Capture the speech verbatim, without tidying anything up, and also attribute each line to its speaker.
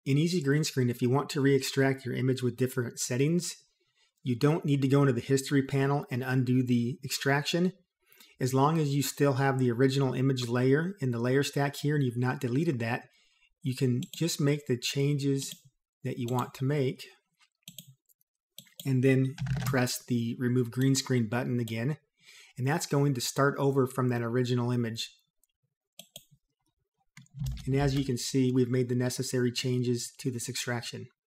Speaker 1: In Easy Green Screen, if you want to re-extract your image with different settings, you don't need to go into the history panel and undo the extraction. As long as you still have the original image layer in the layer stack here and you've not deleted that, you can just make the changes that you want to make and then press the Remove Green Screen button again. And that's going to start over from that original image. And as you can see, we've made the necessary changes to this extraction.